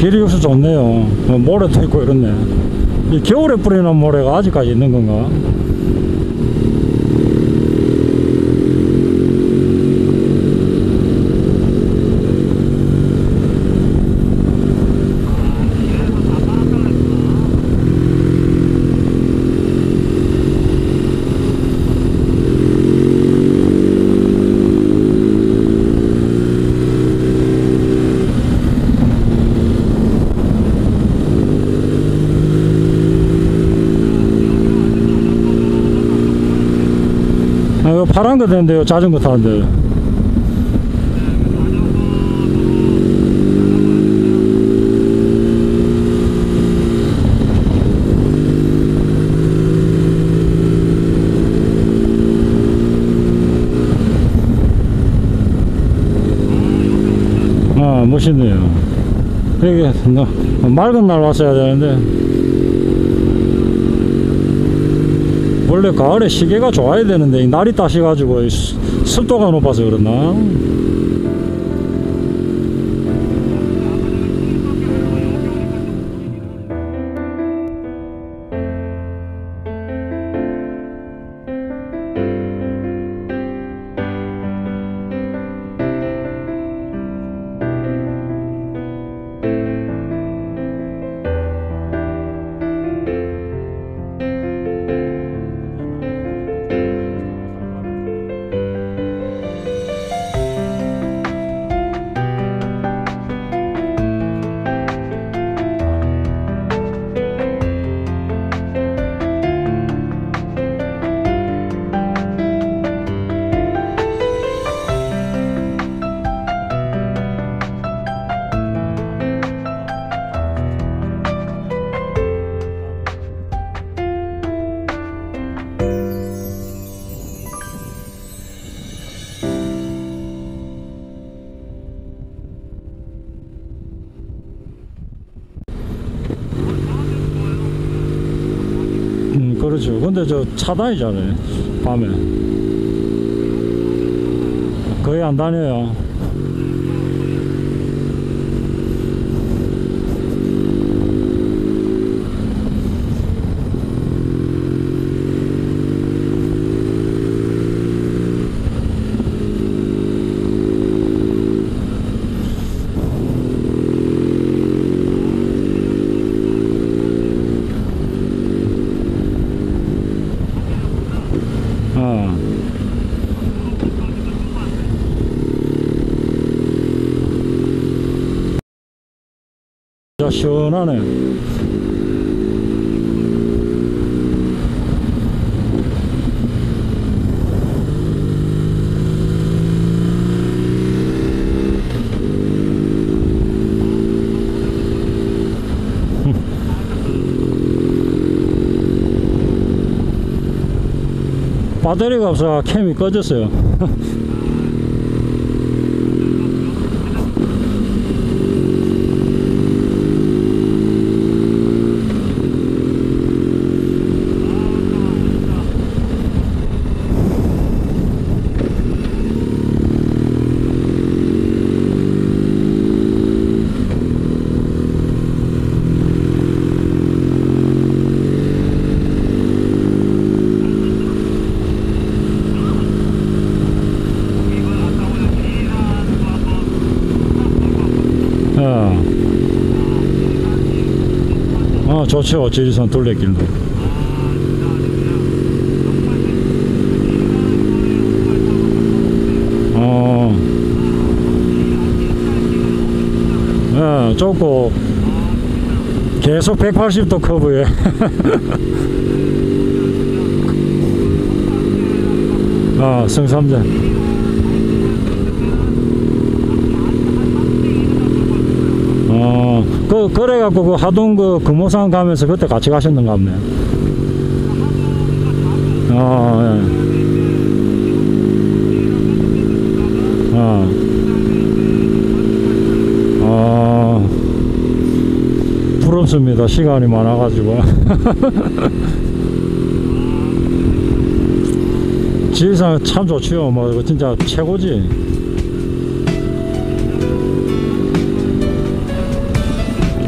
길이 육수 좋네요. 모래도 있고 이렇네. 이 겨울에 뿌리는 모래가 아직까지 있는 건가? 파란 거 되는데요, 자전거 타는데. 아, 멋있네요. 여기 맑은 날 왔어야 되는데. 원래 가을에 시계가 좋아야 되는데 날이 따셔가지고 습도가 높아서 그렇나? 그렇죠. 근데 저 차다니잖아요, 밤에. 거의 안 다녀요. 자, 시원하네. 배터리가 없어 캠이 꺼졌어요. 좋죠. 지리산 둘레길도. 좁고 계속 180도 커브에. 성삼전. 그래갖고 그 하동 그 금호산 가면서 그때 같이 가셨는가 보네. 부럽습니다. 시간이 많아가지고. 지리산 참 좋지요. 뭐 진짜 최고지.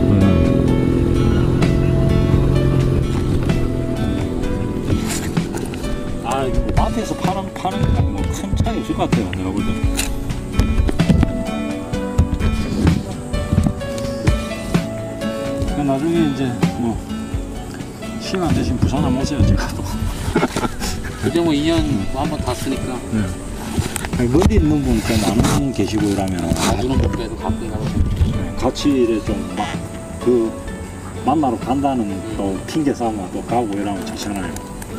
타는 거큰 차이 없을 것 같아요. 내가 볼 때. 나중에 이제 뭐 시간 대신 부산 한번 오세요. 제가 또. 이제 뭐 2년 한번 탔으니까. 네. 아니, 멀리 있는 분 꽤 많은 계시고 이러면 자주는 못 빼도 가끔 가고. 같이 이래 좀 막 그 만나러 간다는 또 핑계 삼아 또 가고 이러면 좋잖아요.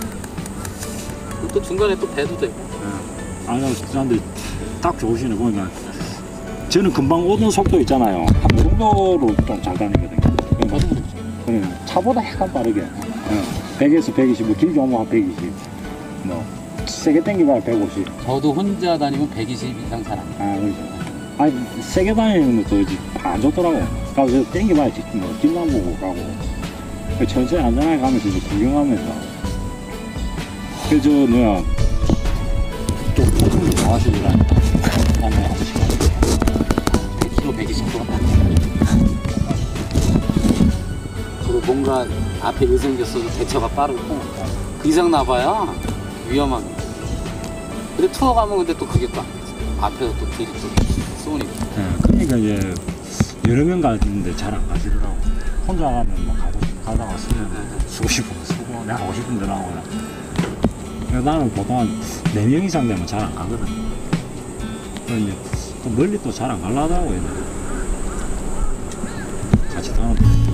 또 중간에 또 배도 되고. 네. 아니 근데 딱 좋으시네 보니까. 저는 금방 오는 속도 있잖아요. 한 그 정도로 좀 잘 다니거든요. 저도 그러니까 차보다 약간 빠르게. 100에서 120, 뭐 길게 오면 한 120. 뭐 세게 당기봐야 150. 저도 혼자 다니면 120 이상 잘 안 가. 아, 그렇죠. 아니, 세게 다니는 것도 안 좋더라고. 그래서 땡겨봐야 뭐 길만 보고 가고. 천천히 안전하게 가면서 이제 구경하면서. 그저 뭐야, 좀 폭풍도 좋아하시더라. 다음에 한 번씩 가고. 100km, 120km 딱. 그리고 뭔가 앞에 의생겼어도 대처가 빠르고 그 이상 나봐야 위험한. 근데 투어 가면 근데 또 그게 또 앞에서 또 길이 또 쏘니까. 네, 그러니까 이제 여러 명 가는데 잘 안 가시더라고. 혼자 가면 뭐 가다가 쓰면 쓰고 싶으면 쓰고 내가 가고 싶은 데 나오거나. 그러니까 나는 보통 한 4명 이상 되면 잘 안 가거든. 그래서 이제 또 멀리 또 잘 안 가려고 얘들. 같이 타는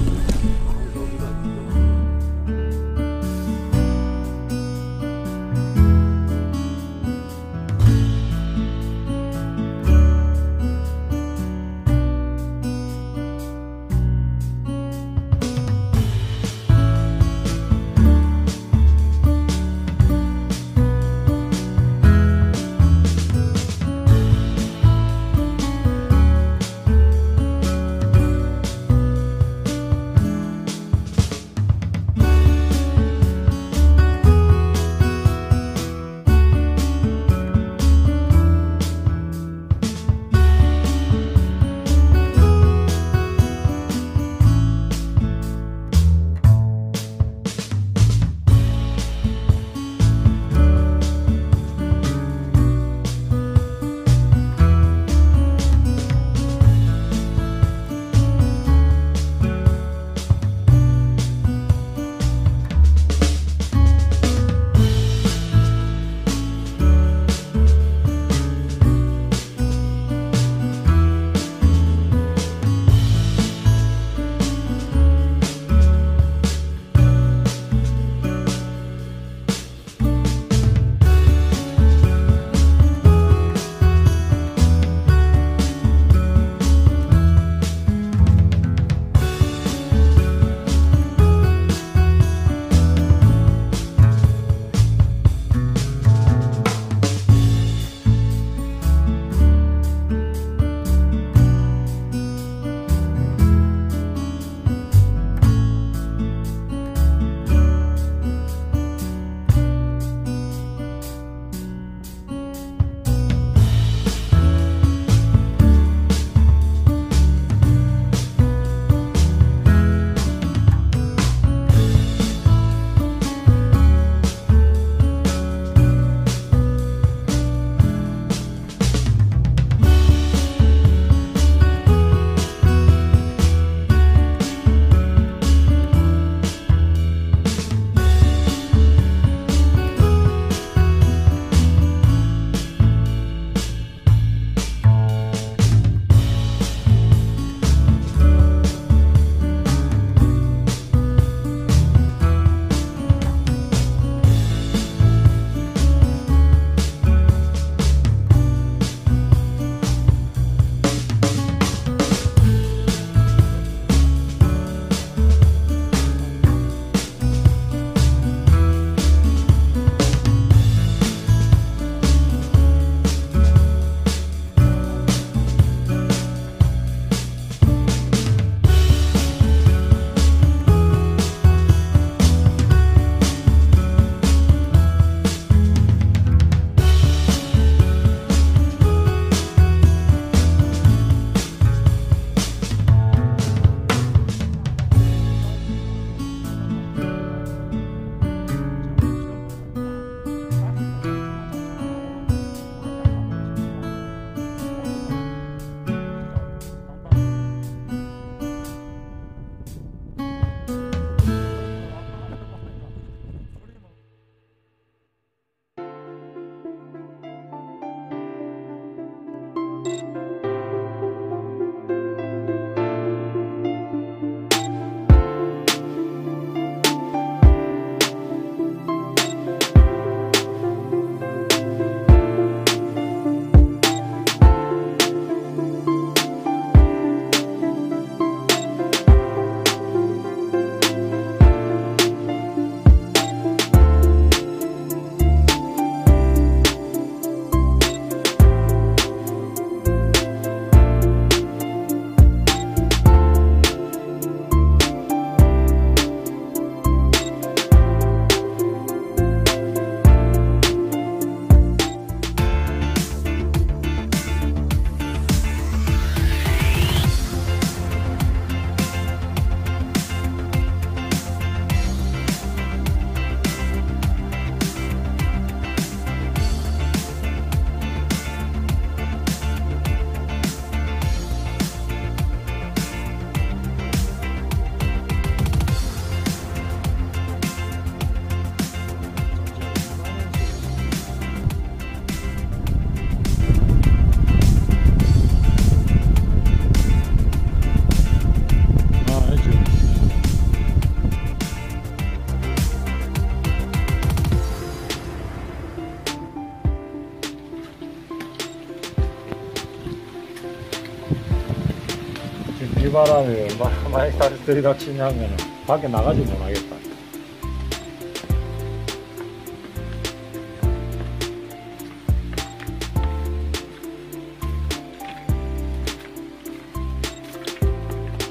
비바람이 얼마나 많이 들이닥치냐면 밖에 나가지 못하겠다.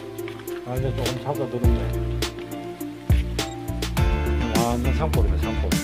아, 이제 조금 찾아들었네. 완전 산골이네, 산골.